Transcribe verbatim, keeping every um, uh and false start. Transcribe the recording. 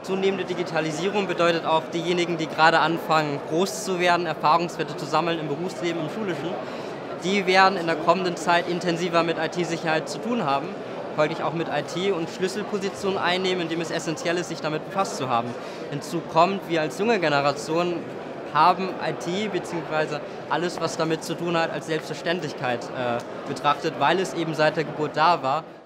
Zunehmende Digitalisierung bedeutet auch, diejenigen, die gerade anfangen, groß zu werden, Erfahrungswerte zu sammeln im Berufsleben, im Schulischen, die werden in der kommenden Zeit intensiver mit I T-Sicherheit zu tun haben, folglich auch mit I T und Schlüsselpositionen einnehmen, indem es essentiell ist, sich damit befasst zu haben. Hinzu kommt, wir als junge Generation haben I T bzw. alles, was damit zu tun hat, als Selbstverständlichkeit äh, betrachtet, weil es eben seit der Geburt da war